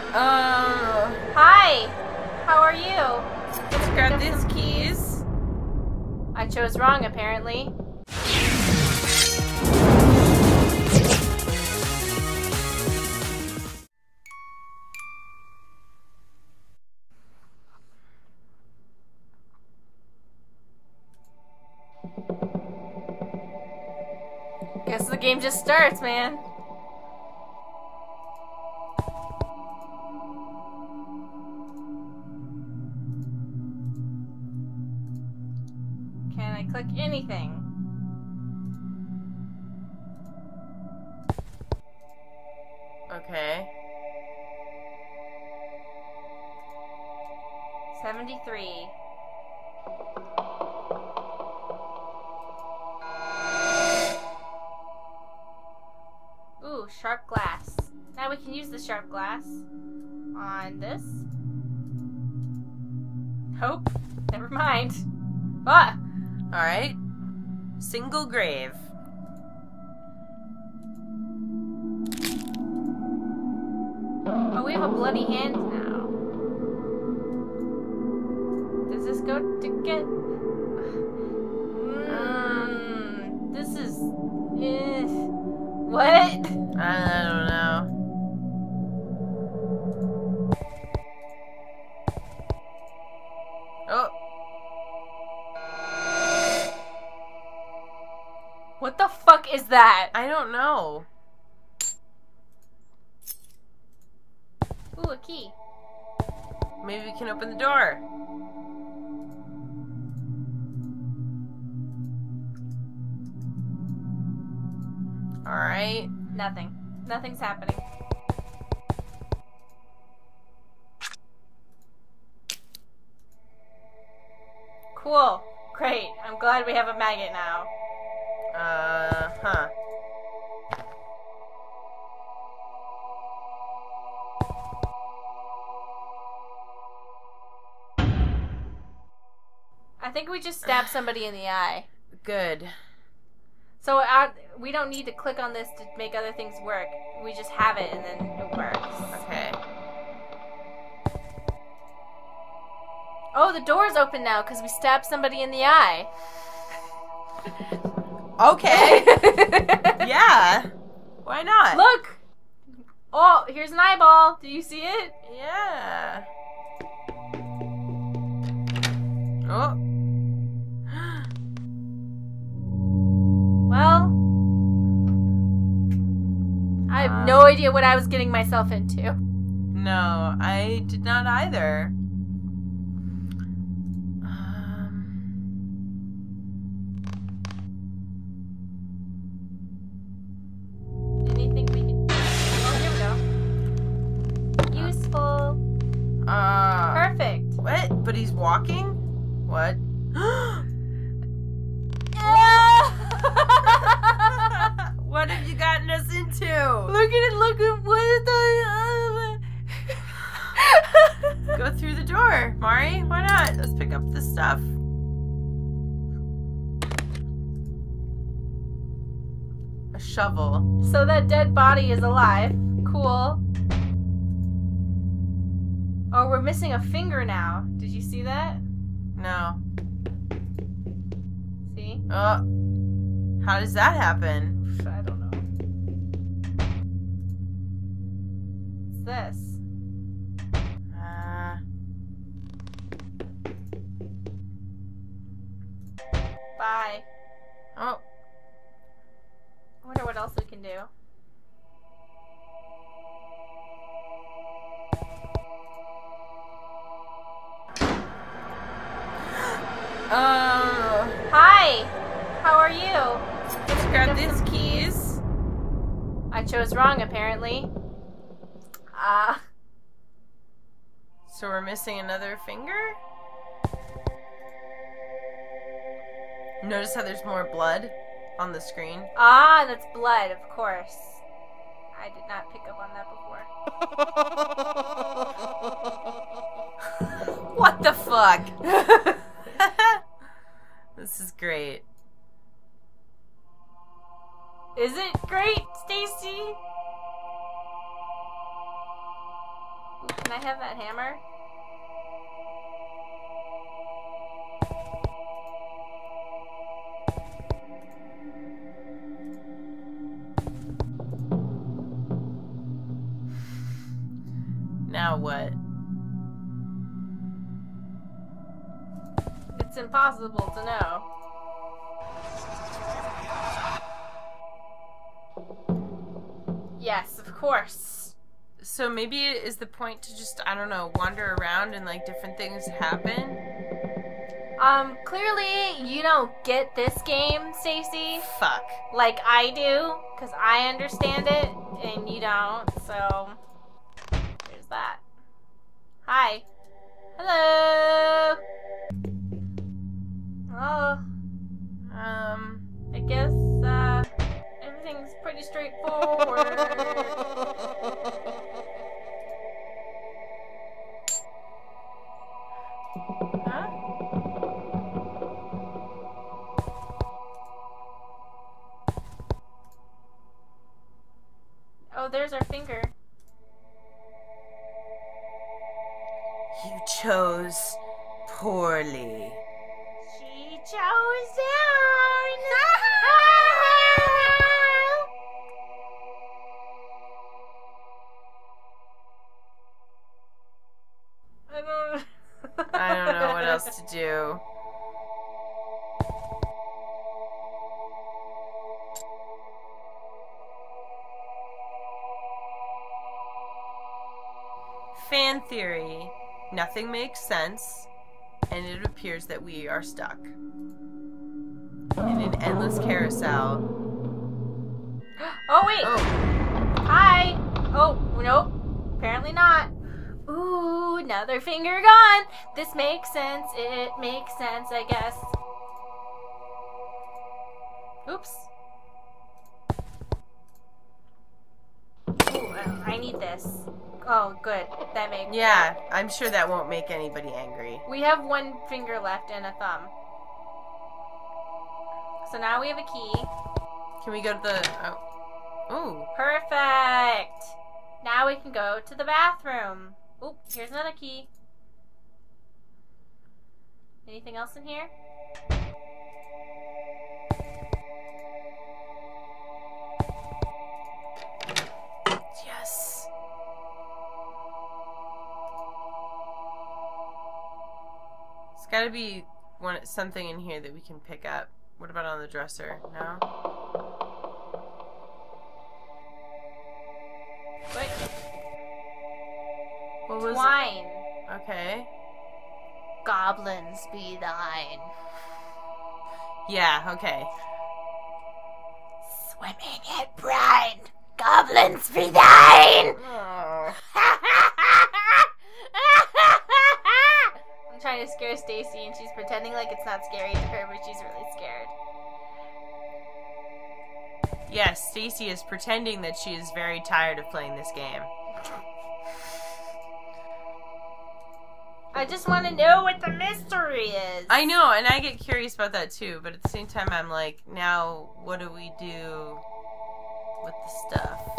Hi! How are you? Let's grab these keys. I chose wrong, apparently. Guess the game just starts, man. Can I click anything? Okay. 73. Ooh, sharp glass. Now we can use the sharp glass on this. Nope. Never mind. Ah! Alright. Single grave. Oh, we have a bloody hand now. Does this go to get... this is... What? I don't know. Oh. What the fuck is that? I don't know. Ooh, a key. Maybe we can open the door. Alright. Nothing. Nothing's happening. Cool. Great. I'm glad we have a maggot now. Huh. I think we just stabbed somebody in the eye. Good. So we don't need to click on this to make other things work. We just have it and then it works. Okay. Oh, the door's open now because we stabbed somebody in the eye. Okay. Yeah. Why not? Look! Oh, here's an eyeball. Do you see it? Yeah. Oh. Well, I have no idea what I was getting myself into. No, I did not either. Anything we can... Oh, here we go. Useful. Perfect. What? But he's walking? What? What have you gotten us into? Look at it, look at what is the... Go through the door, Mari. Why not? Let's pick up this stuff. A shovel. So that dead body is alive. Cool. Oh, we're missing a finger now. Did you see that? No. See? Oh. How does that happen? I don't know. What's this? Bye. Oh. I wonder what else we can do. Hi! How are you? Let's grab these keys. I chose wrong, apparently. So we're missing another finger? Notice how there's more blood on the screen? Ah, that's blood, of course. I did not pick up on that before. What the fuck? This is great. Is it great, Stacy? Can I have that hammer? Now what? It's impossible to know. Yes, of course. So maybe it is the point to just, I don't know, wander around and like different things happen? Clearly you don't get this game, Stacy. Fuck. Like I do, because I understand it, and you don't, so there's that. Hi. Hello! Oh. I guess, everything's pretty straightforward. Huh? Oh, there's our finger. You chose poorly. She chose down. I don't know what else to do. Fan theory. Nothing makes sense, and it appears that we are stuck in an endless carousel. Oh, wait! Oh. Hi! Oh, nope. Apparently not. Ooh, another finger gone. This makes sense. It makes sense, I guess. Oops. Ooh, I need this. Oh, good. That makes... Yeah, I'm sure that won't make anybody angry. We have one finger left and a thumb. So now we have a key. Can we go to the... Oh. Ooh. Perfect! Now we can go to the bathroom. Oop, here's another key. Anything else in here? Yes. There's gotta be something in here that we can pick up. What about on the dresser? No? Wait. What was Wine. it? Okay. Goblins be thine. Yeah, okay. Swimming in brine. Goblins be thine. Oh. I'm trying to scare Stacy and she's pretending like it's not scary to her, but she's really scared. Yes, Stacy is pretending that she is very tired of playing this game. I just want to know what the mystery is. I know, and I get curious about that too, but at the same time I'm like, now what do we do with the stuff?